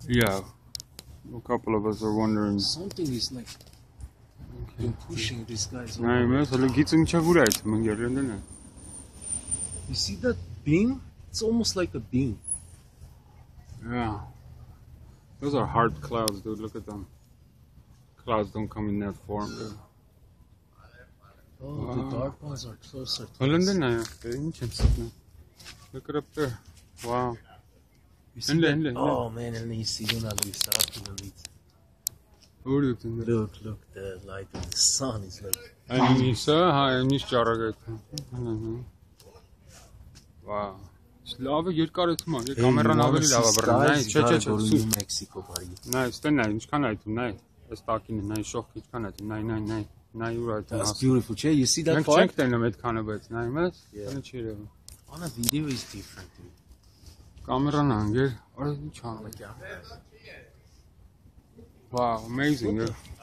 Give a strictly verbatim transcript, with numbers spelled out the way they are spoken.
Yeah. A couple of us are wondering. Something is like been pushing these guys over. Nein, wir sollen gehen zum Chagurait, man gerende. You see that beam? It's almost like a beam. Yeah. Those are hard clouds, dude. Look at them. Clouds don't come in that form, dude. Oh, Wow. the dark ones are closer to Well, us. then, uh, look it up there. Wow. You see Inle, that? inle, inle. Oh man, and you see the light. Look, Look, look, the light of the sun is like. and Nisa, hi, and Nisa, wow. Slava, you've got it, man. Camera, now, very lava, but nice. Check, check, check. New Mexico, buddy. Nice, then, nice. Can I do nice? It's talking nice, shock. It can I do nine, nine, nine. Now you're right. That's beautiful, Che. You see that Check, part? check, then, with kind of bit. Nice, mas. Yeah. Yeah. On a video is different, dude. Camera, now, get. Or is it channel? Wow, amazing, yeah.